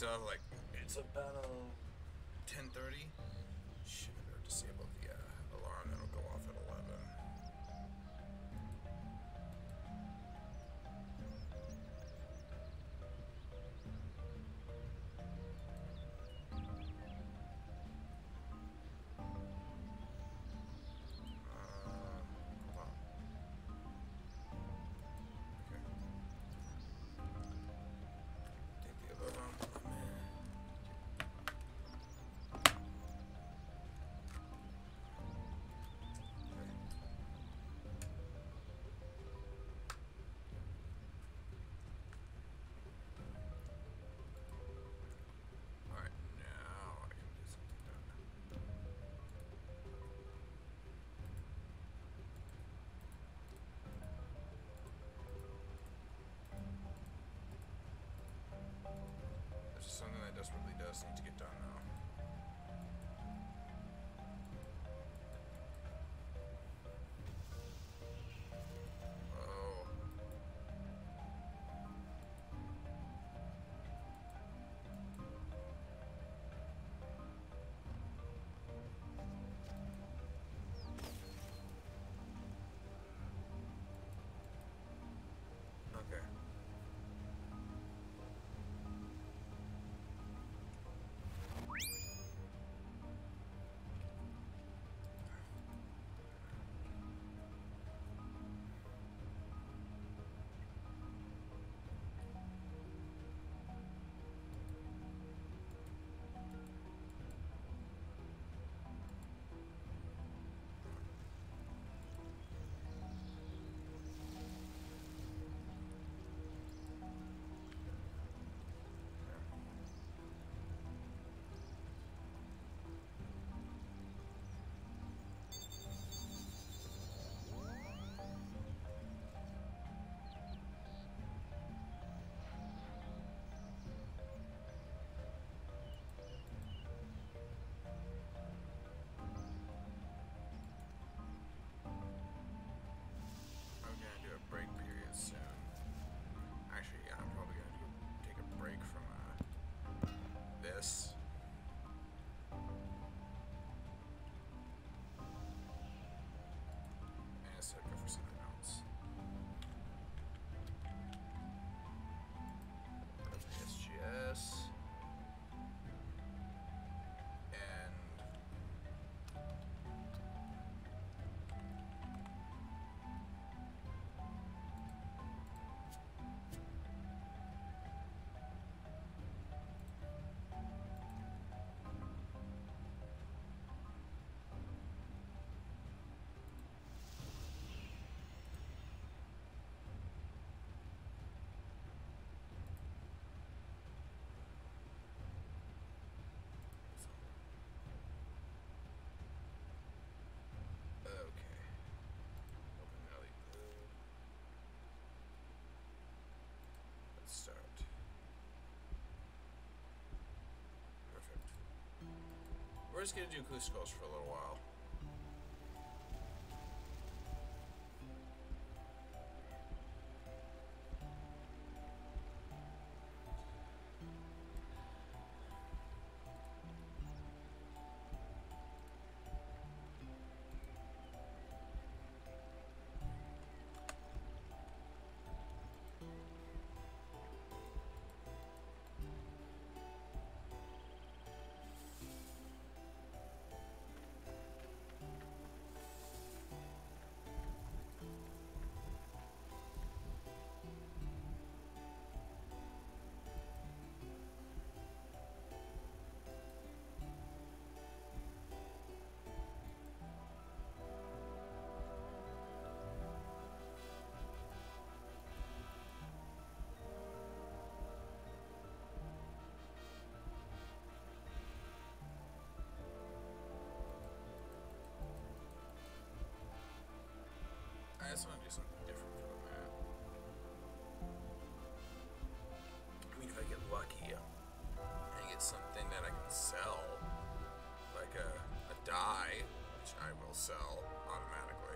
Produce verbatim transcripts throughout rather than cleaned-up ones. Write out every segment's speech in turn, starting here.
still have like, it's about ten thirty. Shit, I better disable the uh, alarm, that'll go off at eleven. Something that desperately does need to get done now. Oh. Okay. Break period soon. Actually, yeah, I'm probably gonna do, take a break from uh, this. And instead go for something else. S G S. Start. Perfect. We're just gonna do acousticals for a little while. I just want to do something different for the map. I mean, if I get lucky and get something that I can sell, like a, a die, which I will sell automatically,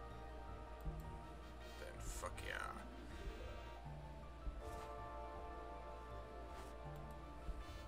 then fuck yeah.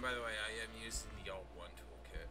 by the way, I am using the Alt one toolkit.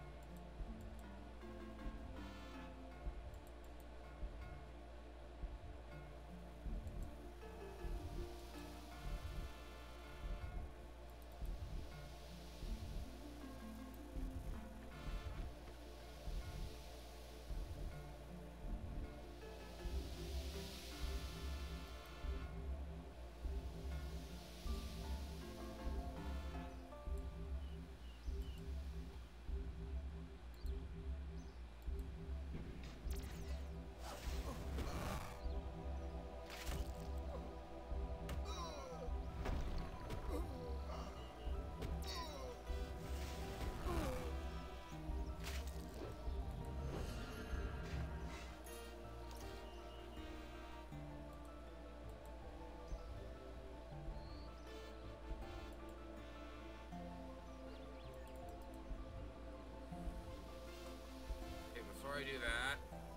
Before I do that,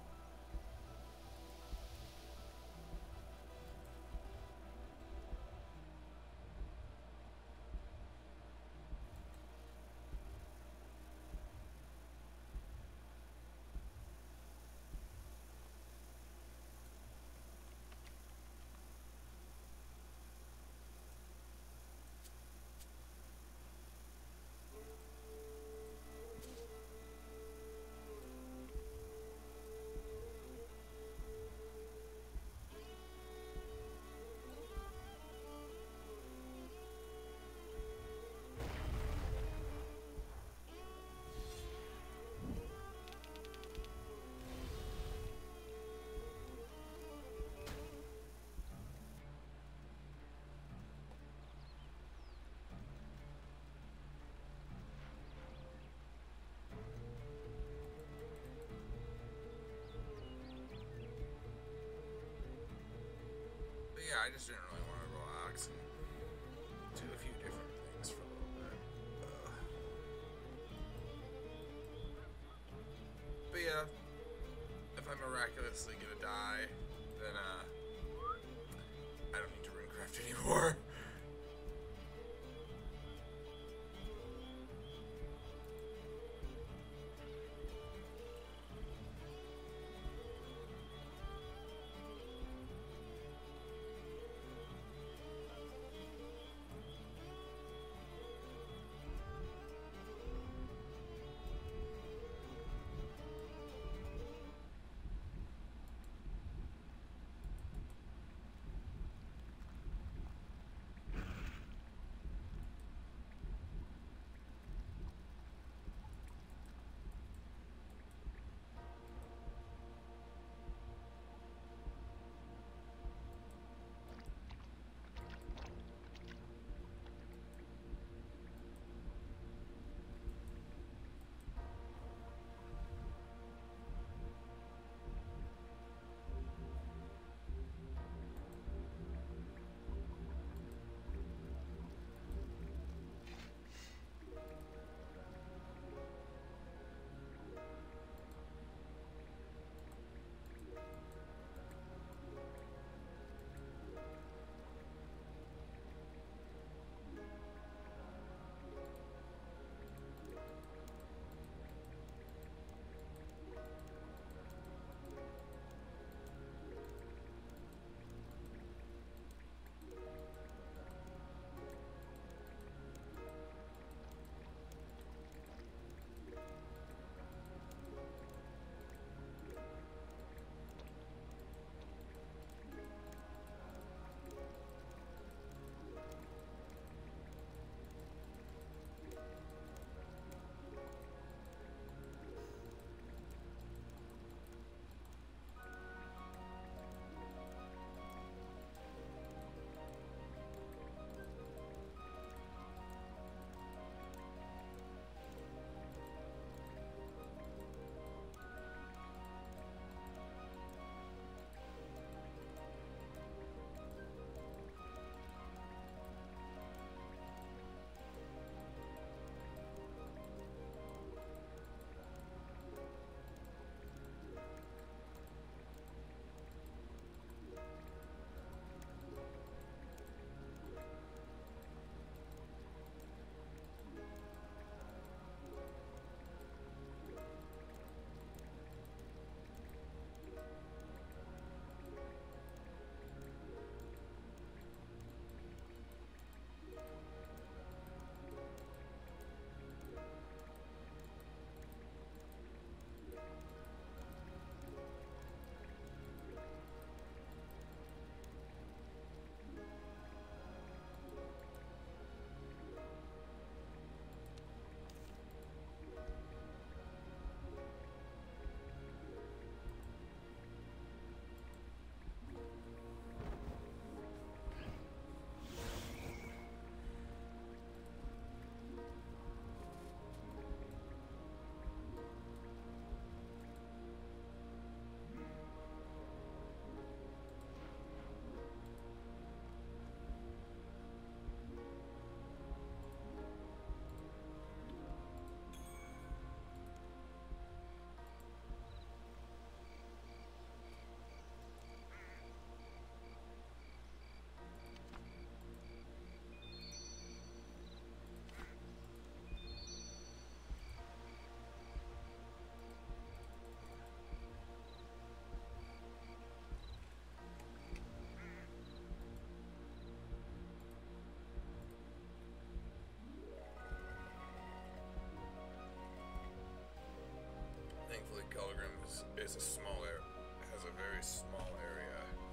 but yeah, I just didn't really want to relax and do a few different things for a little bit. Uh, but yeah, if I'm miraculously gonna die, then uh, I don't need to runecraft anymore. is is a small area, has a very small area